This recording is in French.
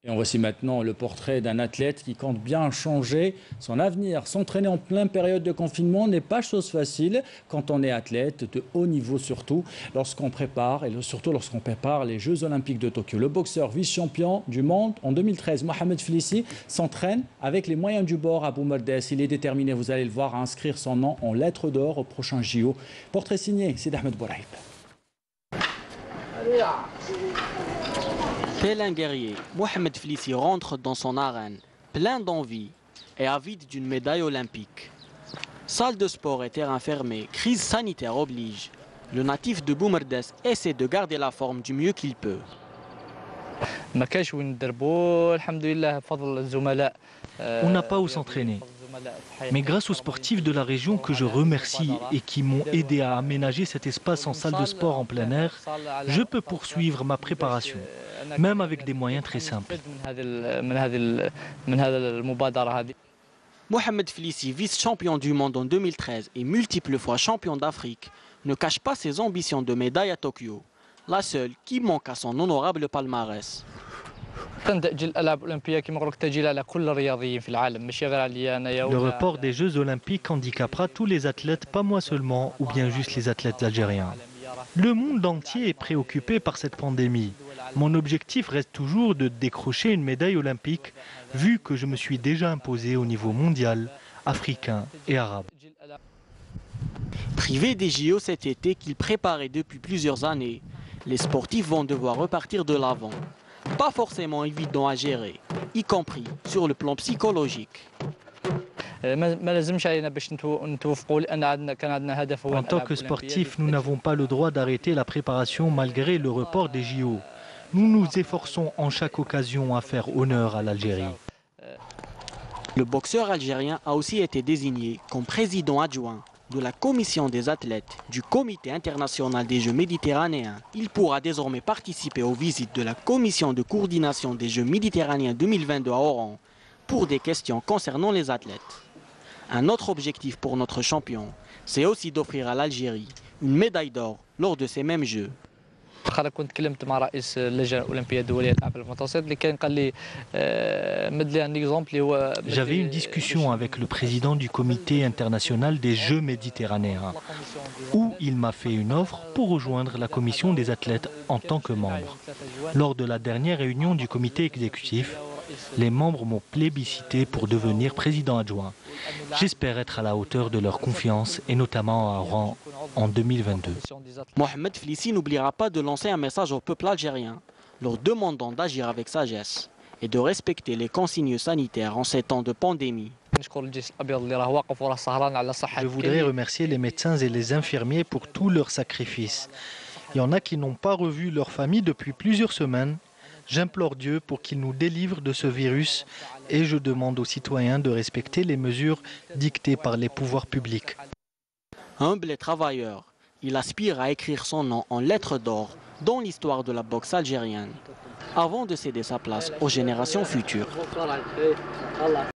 Et voici maintenant le portrait d'un athlète qui compte bien changer son avenir. S'entraîner en pleine période de confinement n'est pas chose facile quand on est athlète de haut niveau, surtout lorsqu'on prépare les Jeux Olympiques de Tokyo. Le boxeur vice-champion du monde en 2013, Mohamed Flissi, s'entraîne avec les moyens du bord à Boumerdès. Il est déterminé, vous allez le voir, à inscrire son nom en lettres d'or au prochain JO. Portrait signé Sid Ahmed Bouraïb. Tel un guerrier, Mohamed Flissi rentre dans son arène, plein d'envie et avide d'une médaille olympique. Salle de sport et terrain fermé, crise sanitaire oblige. Le natif de Boumerdès essaie de garder la forme du mieux qu'il peut. On n'a pas où s'entraîner. Mais grâce aux sportifs de la région que je remercie et qui m'ont aidé à aménager cet espace en salle de sport en plein air, je peux poursuivre ma préparation, même avec des moyens très simples. Mohamed Flissi, vice-champion du monde en 2013 et multiple fois champion d'Afrique, ne cache pas ses ambitions de médaille à Tokyo, la seule qui manque à son honorable palmarès. Le report des Jeux Olympiques handicapera tous les athlètes, pas moi seulement, ou bien juste les athlètes algériens. Le monde entier est préoccupé par cette pandémie. Mon objectif reste toujours de décrocher une médaille olympique, vu que je me suis déjà imposé au niveau mondial, africain et arabe. Privé des JO cet été qu'il préparait depuis plusieurs années, les sportifs vont devoir repartir de l'avant. Pas forcément évident à gérer, y compris sur le plan psychologique. En tant que sportifs, nous n'avons pas le droit d'arrêter la préparation malgré le report des JO. Nous nous efforçons en chaque occasion à faire honneur à l'Algérie. Le boxeur algérien a aussi été désigné comme président adjoint de la commission des athlètes du Comité international des Jeux méditerranéens. Il pourra désormais participer aux visites de la commission de coordination des Jeux méditerranéens 2022 à Oran pour des questions concernant les athlètes. Un autre objectif pour notre champion, c'est aussi d'offrir à l'Algérie une médaille d'or lors de ces mêmes Jeux. J'avais une discussion avec le président du Comité international des Jeux méditerranéens, où il m'a fait une offre pour rejoindre la commission des athlètes en tant que membre. Lors de la dernière réunion du comité exécutif, les membres m'ont plébiscité pour devenir président adjoint. J'espère être à la hauteur de leur confiance, et notamment à Oran en 2022. Mohamed Flissi n'oubliera pas de lancer un message au peuple algérien, leur demandant d'agir avec sagesse et de respecter les consignes sanitaires en ces temps de pandémie. Je voudrais remercier les médecins et les infirmiers pour tous leurs sacrifices. Il y en a qui n'ont pas revu leur famille depuis plusieurs semaines. J'implore Dieu pour qu'il nous délivre de ce virus et je demande aux citoyens de respecter les mesures dictées par les pouvoirs publics. Humble et travailleur, il aspire à écrire son nom en lettres d'or dans l'histoire de la boxe algérienne, avant de céder sa place aux générations futures.